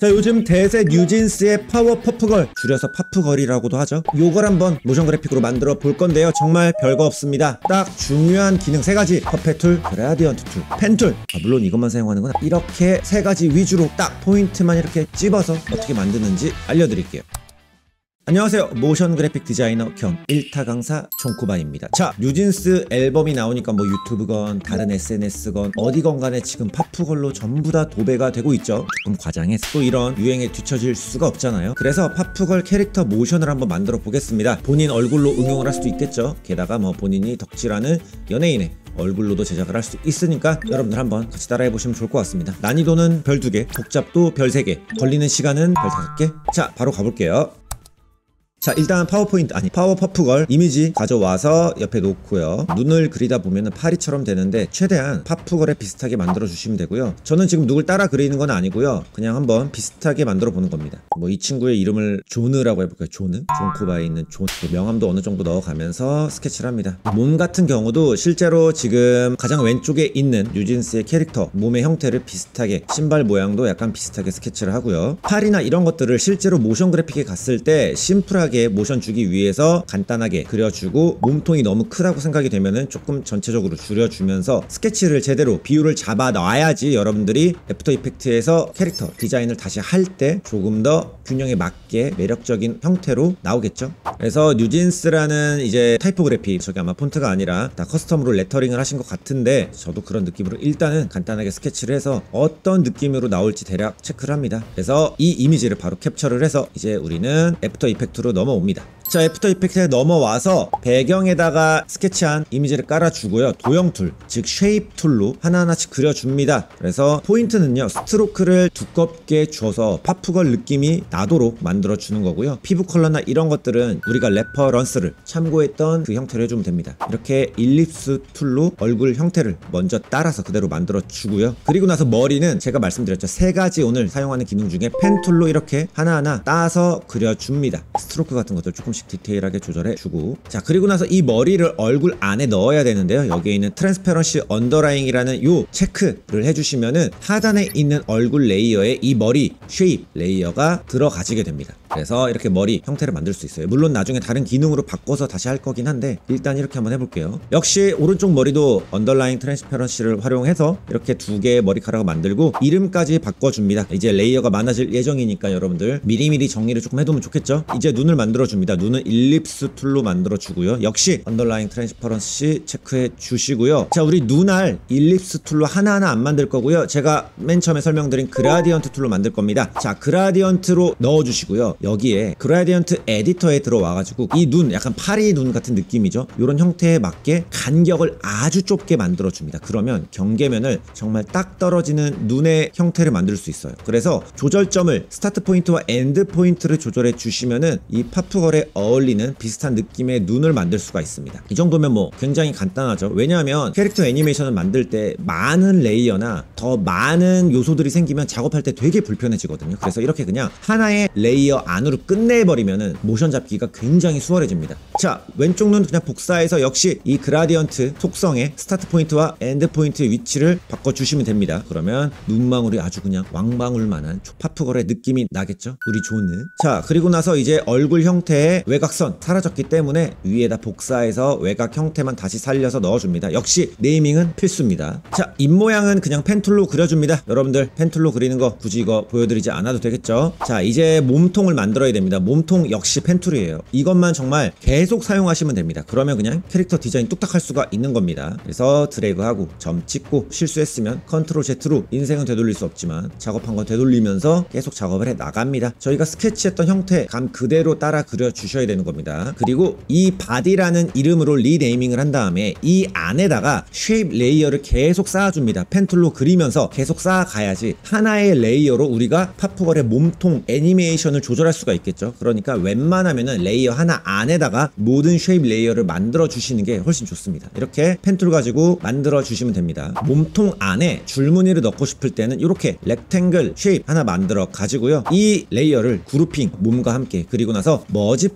자, 요즘 대세 뉴진스의 파워 퍼프걸, 줄여서 파프걸이라고도 하죠. 요걸 한번 모션 그래픽으로 만들어 볼 건데요. 정말 별거 없습니다. 딱 중요한 기능 3가지. 퍼펫 툴, 그라디언트 툴, 펜 툴. 물론 이것만 사용하는 건 이렇게 3가지 위주로 딱 포인트만 이렇게 찝어서 어떻게 만드는지 알려드릴게요. 안녕하세요. 모션 그래픽 디자이너 겸 1타 강사 존쿠바입니다. 자, 뉴진스 앨범이 나오니까 뭐 유튜브건 다른 SNS건 어디건 간에 지금 파프걸로 전부 다 도배가 되고 있죠. 조금 과장해서 또 이런 유행에 뒤처질 수가 없잖아요. 그래서 파프걸 캐릭터 모션을 한번 만들어 보겠습니다. 본인 얼굴로 응용을 할 수도 있겠죠. 게다가 뭐 본인이 덕질하는 연예인의 얼굴로도 제작을 할 수 있으니까 여러분들 한번 같이 따라해 보시면 좋을 것 같습니다. 난이도는 별 2개, 복잡도 별 3개, 걸리는 시간은 별 5개. 자, 바로 가볼게요. 자, 일단 파워 퍼프걸 이미지 가져와서 옆에 놓고요. 눈을 그리다 보면은 파리처럼 되는데 최대한 파프걸에 비슷하게 만들어 주시면 되고요. 저는 지금 누굴 따라 그리는 건 아니고요. 그냥 한번 비슷하게 만들어 보는 겁니다. 뭐 이 친구의 이름을 조느라고 해볼까요? 조느? 존쿠바에 있는 존. 명함도 어느 정도 넣어가면서 스케치를 합니다. 몸 같은 경우도 실제로 지금 가장 왼쪽에 있는 뉴진스의 캐릭터 몸의 형태를 비슷하게, 신발 모양도 약간 비슷하게 스케치를 하고요. 팔이나 이런 것들을 실제로 모션 그래픽에 갔을 때 심플하게 모션 주기 위해서 간단하게 그려주고, 몸통이 너무 크다고 생각이 되면은 조금 전체적으로 줄여주면서 스케치를 제대로 비율을 잡아 놔야지 여러분들이 애프터 이펙트에서 캐릭터 디자인을 다시 할 때 조금 더 균형에 맞게 매력적인 형태로 나오겠죠. 그래서 뉴진스라는 이제 타이포그래피, 저게 아마 폰트가 아니라 다 커스텀으로 레터링을 하신 것 같은데, 저도 그런 느낌으로 일단은 간단하게 스케치를 해서 어떤 느낌으로 나올지 대략 체크를 합니다. 그래서 이 이미지를 바로 캡처를 해서 이제 우리는 애프터 이펙트로 넘어옵니다. 자, 애프터 이펙트에 넘어와서 배경에다가 스케치한 이미지를 깔아주고요. 도형 툴, 즉 쉐입 툴로 하나하나씩 그려줍니다. 그래서 포인트는요, 스트로크를 두껍게 줘서 파프걸 느낌이 나도록 만들어주는 거고요. 피부 컬러나 이런 것들은 우리가 레퍼런스를 참고했던 그 형태로 해주면 됩니다. 이렇게 일립스 툴로 얼굴 형태를 먼저 따라서 그대로 만들어주고요. 그리고 나서 머리는 제가 말씀드렸죠. 3가지 오늘 사용하는 기능 중에 펜 툴로 이렇게 하나하나 따서 그려줍니다. 스트로크 같은 것들 조금씩 디테일하게 조절해주고, 자, 그리고 나서 이 머리를 얼굴 안에 넣어야 되는데요. 여기에 있는 트랜스페런시 언더라잉이라는 요 체크를 해주시면은 하단에 있는 얼굴 레이어에 이 머리 쉐입 레이어가 들어가지게 됩니다. 그래서 이렇게 머리 형태를 만들 수 있어요. 물론 나중에 다른 기능으로 바꿔서 다시 할 거긴 한데 일단 이렇게 한번 해볼게요. 역시 오른쪽 머리도 언더라잉 트랜스페런시를 활용해서 이렇게 2개의 머리카락을 만들고 이름까지 바꿔줍니다. 이제 레이어가 많아질 예정이니까 여러분들 미리미리 정리를 조금 해두면 좋겠죠. 이제 눈을 만들어줍니다. 눈은 일립스 툴로 만들어주고요. 역시 언더라잉 트랜스퍼런시 체크해 주시고요. 자, 우리 눈알 일립스 툴로 하나하나 안 만들 거고요. 제가 맨 처음에 설명드린 그라디언트 툴로 만들 겁니다. 자, 그라디언트로 넣어주시고요. 여기에 그라디언트 에디터에 들어와가지고 이 눈, 약간 파리 눈 같은 느낌이죠. 이런 형태에 맞게 간격을 아주 좁게 만들어줍니다. 그러면 경계면을 정말 딱 떨어지는 눈의 형태를 만들 수 있어요. 그래서 조절점을 스타트 포인트와 엔드 포인트를 조절해 주시면은 이 파프걸에 어울리는 비슷한 느낌의 눈을 만들 수가 있습니다. 이 정도면 뭐 굉장히 간단하죠. 왜냐하면 캐릭터 애니메이션을 만들 때 많은 레이어나 더 많은 요소들이 생기면 작업할 때 되게 불편해지거든요. 그래서 이렇게 그냥 하나의 레이어 안으로 끝내버리면은 모션 잡기가 굉장히 수월해집니다. 자, 왼쪽 눈 그냥 복사해서 역시 이 그라디언트 속성의 스타트 포인트와 엔드 포인트의 위치를 바꿔주시면 됩니다. 그러면 눈망울이 아주 그냥 왕방울만한 파프걸의 느낌이 나겠죠? 우리 조는. 자, 그리고 나서 이제 얼굴 형태의 외곽선 사라졌기 때문에 위에다 복사해서 외곽 형태만 다시 살려서 넣어줍니다. 역시 네이밍은 필수입니다. 자, 입모양은 그냥 펜툴로 그려줍니다. 여러분들 펜툴로 그리는 거 굳이 이거 보여드리지 않아도 되겠죠? 자, 이제 몸통을 만들어야 됩니다. 몸통 역시 펜툴이에요. 이것만 정말 계속 사용하시면 됩니다. 그러면 그냥 캐릭터 디자인 뚝딱 할 수가 있는 겁니다. 그래서 드래그하고 점 찍고, 실수했으면 컨트롤 Z로, 인생은 되돌릴 수 없지만 작업한 거 되돌리면서 계속 작업을 해 나갑니다. 저희가 스케치했던 형태 감 그대로 따라 그려주셔야 되는 겁니다. 그리고 이 바디라는 이름으로 리네이밍을 한 다음에 이 안에다가 쉐입 레이어를 계속 쌓아줍니다. 펜툴로 그리면서 계속 쌓아가야지 하나의 레이어로 우리가 파프걸의 몸통 애니메이션을 조절할 수가 있겠죠. 그러니까 웬만하면은 레이어 하나 안에다가 모든 쉐입 레이어를 만들어 주시는 게 훨씬 좋습니다. 이렇게 펜툴 가지고 만들어 주시면 됩니다. 몸통 안에 줄무늬를 넣고 싶을 때는 이렇게 렉탱글 쉐입 하나 만들어 가지고요. 이 레이어를 그룹핑 몸과 함께, 그리고 나서 머지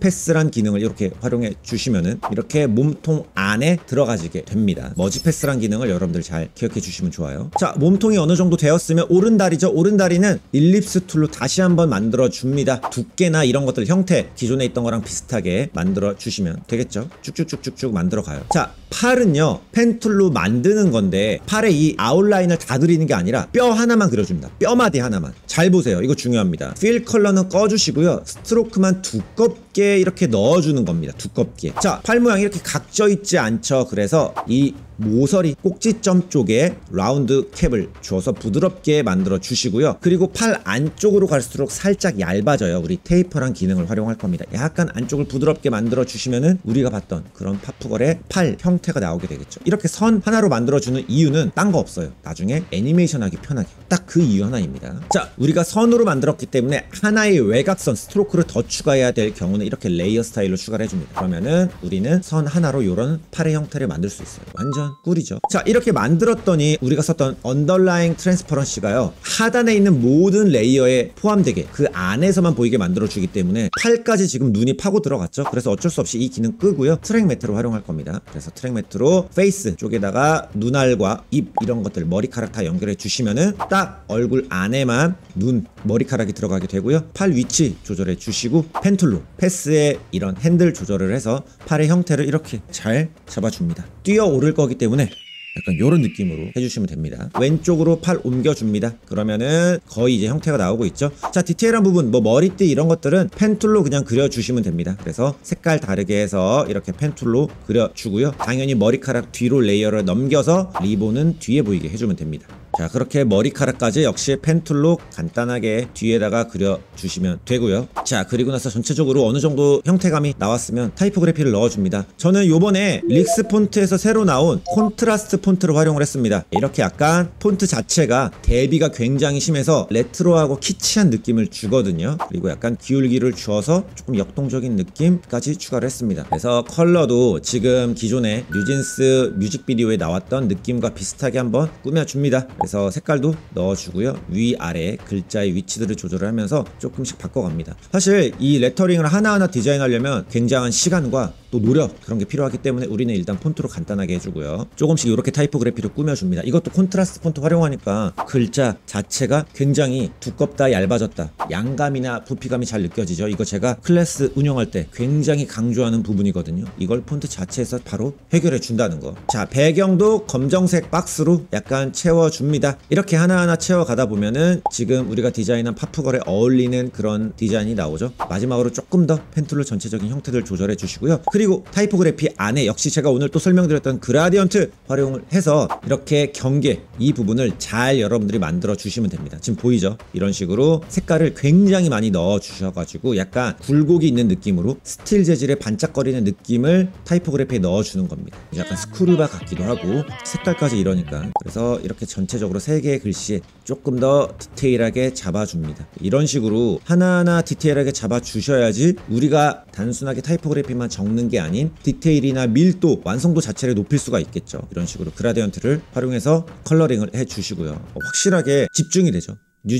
패스란 기능을 이렇게 활용해 주시면은 이렇게 몸통 안에 들어가지게 됩니다. 머지 패스란 기능을 여러분들 잘 기억해 주시면 좋아요. 자, 몸통이 어느 정도 되었으면 오른다리죠. 오른다리는 일립스 툴로 다시 한번 만들어 줍니다. 두께나 이런 것들 형태 기존에 있던 거랑 비슷하게 만들어 주시면 되겠죠. 쭉쭉쭉쭉쭉 만들어 가요. 자, 팔은요 펜툴로 만드는 건데 팔에 이 아웃라인을 다 그리는 게 아니라 뼈 하나만 그려줍니다. 뼈마디 하나만. 잘 보세요. 이거 중요합니다. 필 컬러는 꺼주시고요. 스트로크만 두껍게 이렇게 넣어주는 겁니다. 두껍게. 자, 팔 모양이 이렇게 각져 있지 않죠. 그래서 이 모서리 꼭지점 쪽에 라운드 캡을 주어서 부드럽게 만들어 주시고요. 그리고 팔 안쪽으로 갈수록 살짝 얇아져요. 우리 테이퍼란 기능을 활용할 겁니다. 약간 안쪽을 부드럽게 만들어 주시면은 우리가 봤던 그런 파프걸의 팔 형태가 나오게 되겠죠. 이렇게 선 하나로 만들어 주는 이유는 딴 거 없어요. 나중에 애니메이션 하기 편하게. 딱 그 이유 하나입니다. 자, 우리가 선으로 만들었기 때문에 하나의 외곽선 스트로크를 더 추가해야 될 경우는 이렇게 레이어 스타일로 추가를 해줍니다. 그러면은 우리는 선 하나로 이런 팔의 형태를 만들 수 있어요. 완전 꿀이죠. 자, 이렇게 만들었더니 우리가 썼던 언더라잉 트랜스퍼런시가요 하단에 있는 모든 레이어에 포함되게 그 안에서만 보이게 만들어주기 때문에 팔까지 지금 눈이 파고 들어갔죠. 그래서 어쩔 수 없이 이 기능 끄고요 트랙 매트로 활용할 겁니다. 그래서 트랙 매트로 페이스 쪽에다가 눈알과 입 이런 것들 머리카락 다 연결해 주시면은 딱 얼굴 안에만 눈 머리카락이 들어가게 되고요. 팔 위치 조절해 주시고 펜툴로 패스의 이런 핸들 조절을 해서 팔의 형태를 이렇게 잘 잡아줍니다. 뛰어 오를 거기 때문에 약간 이런 느낌으로 해주시면 됩니다. 왼쪽으로 팔 옮겨줍니다. 그러면은 거의 이제 형태가 나오고 있죠. 자, 디테일한 부분 뭐 머리띠 이런 것들은 펜툴로 그냥 그려주시면 됩니다. 그래서 색깔 다르게 해서 이렇게 펜툴로 그려주고요. 당연히 머리카락 뒤로 레이어를 넘겨서 리본은 뒤에 보이게 해주면 됩니다. 자, 그렇게 머리카락까지 역시 펜툴로 간단하게 뒤에다가 그려주시면 되고요. 자, 그리고 나서 전체적으로 어느 정도 형태감이 나왔으면 타이포그래피를 넣어줍니다. 저는 요번에 릭스 폰트에서 새로 나온 콘트라스트 폰트를 활용을 했습니다. 이렇게 약간 폰트 자체가 대비가 굉장히 심해서 레트로하고 키치한 느낌을 주거든요. 그리고 약간 기울기를 주어서 조금 역동적인 느낌까지 추가를 했습니다. 그래서 컬러도 지금 기존에 뉴진스 뮤직비디오에 나왔던 느낌과 비슷하게 한번 꾸며줍니다. 그래서 색깔도 넣어주고요. 위아래 글자의 위치들을 조절을 하면서 조금씩 바꿔갑니다. 사실 이 레터링을 하나하나 디자인하려면 굉장한 시간과 또 노력 그런 게 필요하기 때문에 우리는 일단 폰트로 간단하게 해주고요. 조금씩 이렇게 타이포그래피로 꾸며줍니다. 이것도 콘트라스트 폰트 활용하니까 글자 자체가 굉장히 두껍다 얇아졌다 양감이나 부피감이 잘 느껴지죠. 이거 제가 클래스 운영할 때 굉장히 강조하는 부분이거든요. 이걸 폰트 자체에서 바로 해결해 준다는 거. 자, 배경도 검정색 박스로 약간 채워줍니다. 이렇게 하나하나 채워가다 보면은 지금 우리가 디자인한 파프걸에 어울리는 그런 디자인이 나오죠. 마지막으로 조금 더 펜툴로 전체적인 형태들 조절해 주시고요. 그리고 타이포그래피 안에 역시 제가 오늘 또 설명드렸던 그라디언트 활용을 해서 이렇게 경계 이 부분을 잘 여러분들이 만들어 주시면 됩니다. 지금 보이죠? 이런 식으로 색깔을 굉장히 많이 넣어 주셔가지고 약간 굴곡이 있는 느낌으로 스틸 재질의 반짝거리는 느낌을 타이포그래피에 넣어 주는 겁니다. 약간 스크류바 같기도 하고 색깔까지 이러니까. 그래서 이렇게 전체적으로 3개의 글씨에 조금 더 디테일하게 잡아줍니다. 이런 식으로 하나하나 디테일하게 잡아주셔야지 우리가 단순하게 타이포그래피만 적는 게 아닌 디테일이나 밀도, 완성도 자체를 높일 수가 있겠죠. 이런 식으로 그라디언트를 활용해서 컬러링을 해주시고요. 확실하게 집중이 되죠.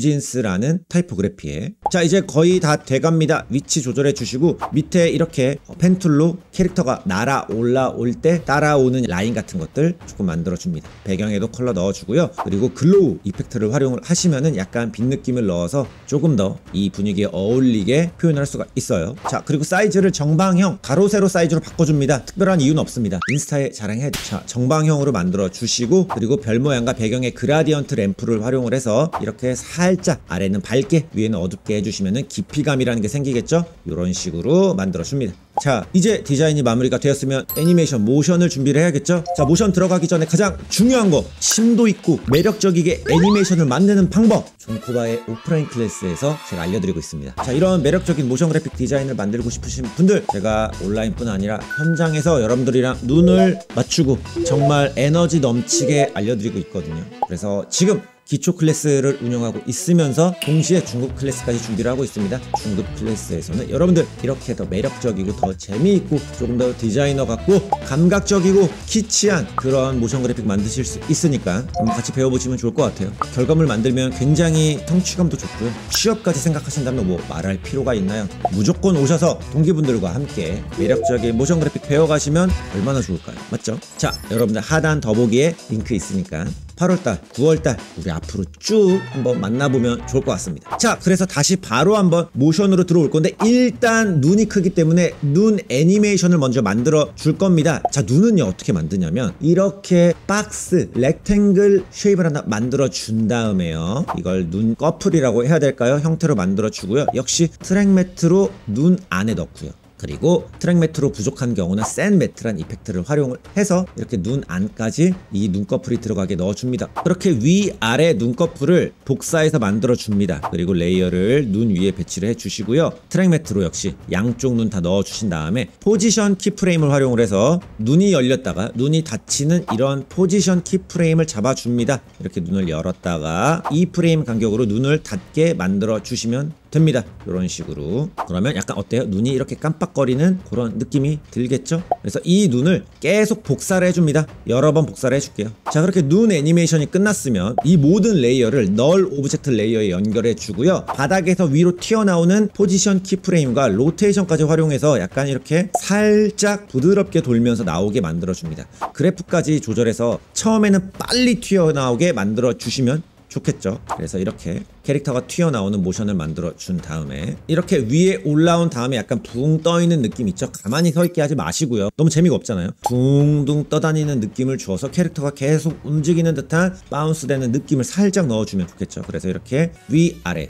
뉴진스라는 타이포그래피에. 자, 이제 거의 다 돼갑니다. 위치 조절해 주시고 밑에 이렇게 펜툴로 캐릭터가 날아 올라올 때 따라오는 라인 같은 것들 조금 만들어 줍니다. 배경에도 컬러 넣어 주고요. 그리고 글로우 이펙트를 활용을 하시면은 약간 빛 느낌을 넣어서 조금 더 이 분위기에 어울리게 표현을 할 수가 있어요. 자, 그리고 사이즈를 정방형 가로 세로 사이즈로 바꿔줍니다. 특별한 이유는 없습니다. 인스타에 자랑해야 돼. 자, 정방형으로 만들어 주시고 그리고 별 모양과 배경에 그라디언트 램프를 활용을 해서 이렇게 살짝 아래는 밝게 위에는 어둡게 해주시면은 깊이감이라는 게 생기겠죠. 이런 식으로 만들어 줍니다. 자, 이제 디자인이 마무리가 되었으면 애니메이션 모션을 준비를 해야겠죠. 자, 모션 들어가기 전에 가장 중요한 거 심도 있고 매력적이게 애니메이션을 만드는 방법 존코바의 오프라인 클래스에서 제가 알려드리고 있습니다. 자, 이런 매력적인 모션 그래픽 디자인을 만들고 싶으신 분들 제가 온라인뿐 아니라 현장에서 여러분들이랑 눈을 맞추고 정말 에너지 넘치게 알려드리고 있거든요. 그래서 지금 기초 클래스를 운영하고 있으면서 동시에 중급 클래스까지 준비를 하고 있습니다. 중급 클래스에서는 여러분들 이렇게 더 매력적이고 더 재미있고 조금 더 디자이너 같고 감각적이고 키치한 그런 모션 그래픽 만드실 수 있으니까 한번 같이 배워보시면 좋을 것 같아요. 결과물 만들면 굉장히 성취감도 좋고요. 취업까지 생각하신다면 뭐 말할 필요가 있나요? 무조건 오셔서 동기분들과 함께 매력적인 모션 그래픽 배워가시면 얼마나 좋을까요? 맞죠? 자, 여러분들 하단 더보기에 링크 있으니까 8월달, 9월달 우리 앞으로 쭉 한번 만나보면 좋을 것 같습니다. 자, 그래서 다시 바로 한번 모션으로 들어올 건데 일단 눈이 크기 때문에 눈 애니메이션을 먼저 만들어 줄 겁니다. 자, 눈은요 어떻게 만드냐면 이렇게 박스, 렉탱글 쉐입을 하나 만들어 준 다음에요, 이걸 눈 꺼풀이라고 해야 될까요? 형태로 만들어 주고요. 역시 트랙 매트로 눈 안에 넣고요. 그리고 트랙 매트로 부족한 경우는 샌 매트란 이펙트를 활용을 해서 이렇게 눈 안까지 이 눈꺼풀이 들어가게 넣어줍니다. 그렇게 위아래 눈꺼풀을 복사해서 만들어줍니다. 그리고 레이어를 눈 위에 배치를 해주시고요. 트랙 매트로 역시 양쪽 눈 다 넣어주신 다음에 포지션 키프레임을 활용을 해서 눈이 열렸다가 눈이 닫히는 이런 포지션 키프레임을 잡아줍니다. 이렇게 눈을 열었다가 2프레임 간격으로 눈을 닫게 만들어주시면 됩니다. 이런 식으로. 그러면 약간 어때요? 눈이 이렇게 깜빡거리는 그런 느낌이 들겠죠? 그래서 이 눈을 계속 복사를 해줍니다. 여러 번 복사를 해줄게요. 자, 그렇게 눈 애니메이션이 끝났으면 이 모든 레이어를 널 오브젝트 레이어에 연결해 주고요. 바닥에서 위로 튀어나오는 포지션 키프레임과 로테이션까지 활용해서 약간 이렇게 살짝 부드럽게 돌면서 나오게 만들어 줍니다. 그래프까지 조절해서 처음에는 빨리 튀어나오게 만들어 주시면 좋겠죠. 그래서 이렇게 캐릭터가 튀어나오는 모션을 만들어 준 다음에 이렇게 위에 올라온 다음에 약간 붕 떠있는 느낌 있죠? 가만히 서 있게 하지 마시고요. 너무 재미가 없잖아요. 둥둥 떠다니는 느낌을 주어서 캐릭터가 계속 움직이는 듯한 바운스 되는 느낌을 살짝 넣어주면 좋겠죠. 그래서 이렇게 위아래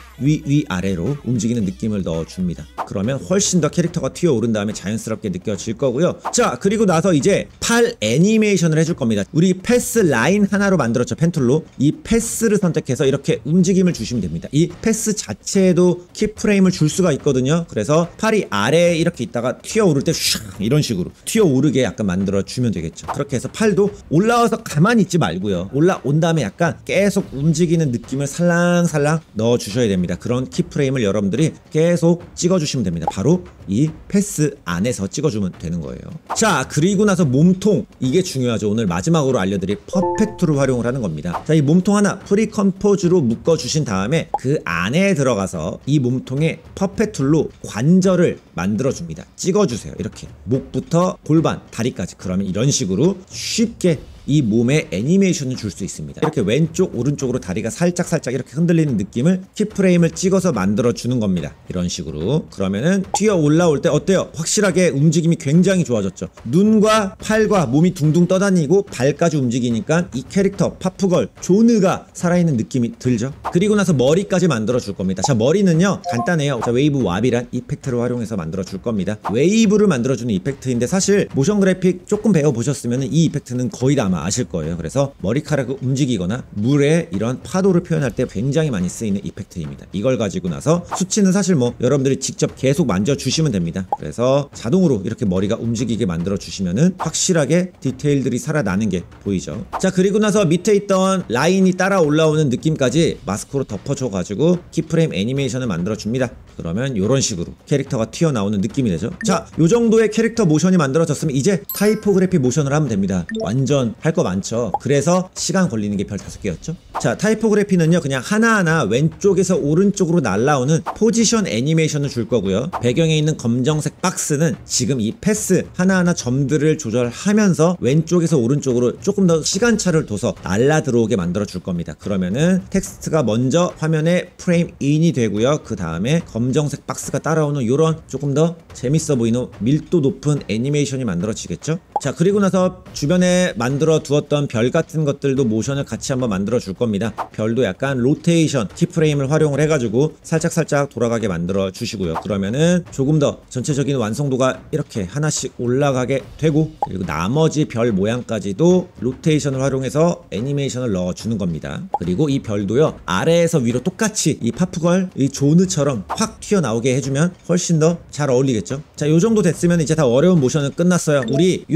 위아래로 움직이는 느낌을 넣어줍니다. 그러면 훨씬 더 캐릭터가 튀어오른 다음에 자연스럽게 느껴질 거고요. 자, 그리고 나서 이제 팔 애니메이션을 해줄 겁니다. 우리 패스 라인 하나로 만들었죠. 펜툴로. 이 패스를 선택해서 이렇게 움직임을 주시면 됩니다. 이 패스 자체에도 키프레임을 줄 수가 있거든요. 그래서 팔이 아래에 이렇게 있다가 튀어오를 때 슉 이런 식으로 튀어오르게 약간 만들어 주면 되겠죠. 그렇게 해서 팔도 올라와서 가만히 있지 말고요. 올라온 다음에 약간 계속 움직이는 느낌을 살랑살랑 넣어 주셔야 됩니다. 그런 키프레임을 여러분들이 계속 찍어 주시면 됩니다. 바로 이 패스 안에서 찍어주면 되는 거예요. 자, 그리고 나서 몸통, 이게 중요하죠. 오늘 마지막으로 알려드릴 퍼펙 툴을 활용을 하는 겁니다. 자, 이 몸통 하나 프리컴포즈로 묶어주신 다음에 그 안에 들어가서 이 몸통에 퍼펙 툴로 관절을 만들어줍니다. 찍어주세요. 이렇게 목부터 골반, 다리까지. 그러면 이런 식으로 쉽게 이 몸에 애니메이션을 줄 수 있습니다. 이렇게 왼쪽 오른쪽으로 다리가 살짝 이렇게 흔들리는 느낌을 키프레임을 찍어서 만들어 주는 겁니다. 이런 식으로. 그러면은 튀어 올라올 때 어때요? 확실하게 움직임이 굉장히 좋아졌죠. 눈과 팔과 몸이 둥둥 떠다니고 발까지 움직이니까 이 캐릭터 파프걸 조느가 살아있는 느낌이 들죠. 그리고 나서 머리까지 만들어 줄 겁니다. 자, 머리는요 간단해요. 자, 웨이브 왑이란 이펙트를 활용해서 만들어 줄 겁니다. 웨이브를 만들어 주는 이펙트인데 사실 모션 그래픽 조금 배워 보셨으면 이 이펙트는 거의 다 아실 거예요. 그래서 머리카락을 움직이거나 물에 이런 파도를 표현할 때 굉장히 많이 쓰이는 이펙트입니다. 이걸 가지고 나서 수치는 사실 뭐 여러분들이 직접 계속 만져주시면 됩니다. 그래서 자동으로 이렇게 머리가 움직이게 만들어 주시면은 확실하게 디테일들이 살아나는 게 보이죠. 자, 그리고 나서 밑에 있던 라인이 따라 올라오는 느낌까지 마스크로 덮어줘 가지고 키프레임 애니메이션을 만들어 줍니다. 그러면 이런 식으로 캐릭터가 튀어나오는 느낌이 되죠. 자, 요 정도의 캐릭터 모션이 만들어졌으면 이제 타이포그래피 모션을 하면 됩니다. 완전 할 거 많죠. 그래서 시간 걸리는 게 별 5개였죠. 자, 타이포그래피는요 그냥 하나하나 왼쪽에서 오른쪽으로 날라오는 포지션 애니메이션을 줄 거고요. 배경에 있는 검정색 박스는 지금 이 패스 하나하나 점들을 조절하면서 왼쪽에서 오른쪽으로 조금 더 시간차를 둬서 날라 들어오게 만들어 줄 겁니다. 그러면은 텍스트가 먼저 화면에 프레임 인이 되고요. 그 다음에 검정색 박스가 따라오는 이런 조금 더 재밌어 보이는 밀도 높은 애니메이션이 만들어지겠죠. 자, 그리고 나서 주변에 만들어 두었던 별 같은 것들도 모션을 같이 한번 만들어 줄 겁니다. 별도 약간 로테이션 키프레임을 활용을 해가지고 살짝 돌아가게 만들어 주시고요. 그러면은 조금 더 전체적인 완성도가 이렇게 하나씩 올라가게 되고, 그리고 나머지 별 모양까지도 로테이션을 활용해서 애니메이션을 넣어 주는 겁니다. 그리고 이 별도요 아래에서 위로 똑같이 이 파프걸 이 조느처럼 확 튀어나오게 해주면 훨씬 더 잘 어울리겠죠. 자, 요 정도 됐으면 이제 다 어려운 모션은 끝났어요. 우리 유튜브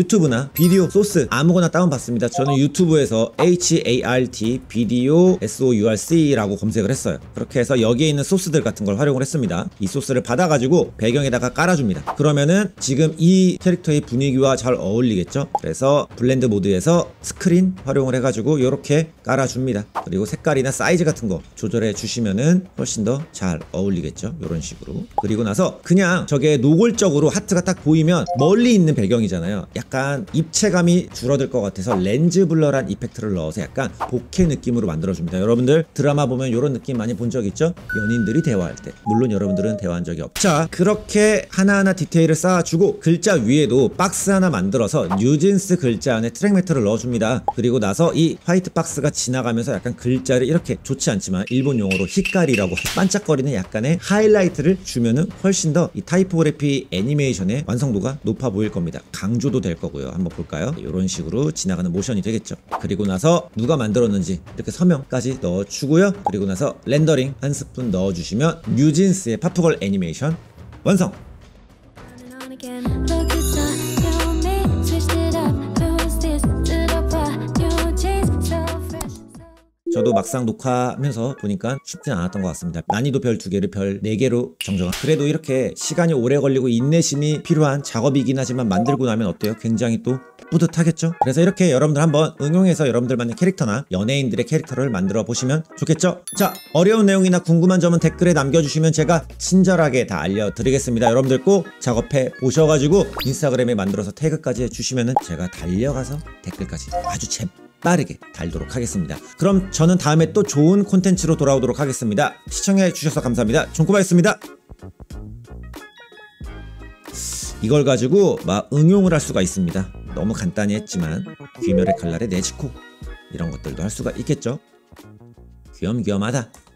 유튜브나 비디오 소스 아무거나 다운받습니다. 저는 유튜브에서 HART 비디오 SOURC라고 검색을 했어요. 그렇게 해서 여기에 있는 소스들 같은 걸 활용을 했습니다. 이 소스를 받아가지고 배경에다가 깔아줍니다. 그러면은 지금 이 캐릭터의 분위기와 잘 어울리겠죠. 그래서 블렌드 모드에서 스크린 활용을 해가지고 이렇게 깔아줍니다. 그리고 색깔이나 사이즈 같은 거 조절해 주시면은 훨씬 더 잘 어울리겠죠. 이런 식으로. 그리고 나서 그냥 저게 노골적으로 하트가 딱 보이면 멀리 있는 배경이잖아요. 약간 입체감이 줄어들 것 같아서 렌즈 블러란 이펙트를 넣어서 약간 보케 느낌으로 만들어줍니다. 여러분들 드라마 보면 이런 느낌 많이 본 적 있죠? 연인들이 대화할 때. 물론 여러분들은 대화한 적이 없죠. 자, 그렇게 하나하나 디테일을 쌓아주고 글자 위에도 박스 하나 만들어서 뉴진스 글자 안에 트랙 매트를 넣어줍니다. 그리고 나서 이 화이트 박스가 지나가면서 약간 글자를 이렇게 좋지 않지만 일본 용어로 히카리라고 반짝거리는 약간의 하이라이트를 주면은 훨씬 더 이 타이포그래피 애니메이션의 완성도가 높아 보일 겁니다. 강조도 될 거고요. 한번 볼까요? 이런 식으로 지나가는 모션이 되겠죠. 그리고 나서 누가 만들었는지 이렇게 서명까지 넣어주고요. 그리고 나서 렌더링 한 스푼 넣어주시면 뉴진스의 파프걸 애니메이션 완성! 저도 막상 녹화하면서 보니까 쉽진 않았던 것 같습니다. 난이도 별 2개를 별 4개로 정정한. 그래도 이렇게 시간이 오래 걸리고 인내심이 필요한 작업이긴 하지만 만들고 나면 어때요? 굉장히 또 뿌듯하겠죠? 그래서 이렇게 여러분들 한번 응용해서 여러분들만의 캐릭터나 연예인들의 캐릭터를 만들어 보시면 좋겠죠? 자, 어려운 내용이나 궁금한 점은 댓글에 남겨주시면 제가 친절하게 다 알려드리겠습니다. 여러분들 꼭 작업해 보셔가지고 인스타그램에 만들어서 태그까지 해주시면은 제가 달려가서 댓글까지 아주 빠르게 달도록 하겠습니다. 그럼 저는 다음에 또 좋은 콘텐츠로 돌아오도록 하겠습니다. 시청해 주셔서 감사합니다. 존꼬바였습니다. 이걸 가지고 막 응용을 할 수가 있습니다. 너무 간단히 했지만 귀멸의 칼날의 네지코 이런 것들도 할 수가 있겠죠. 귀염귀염하다.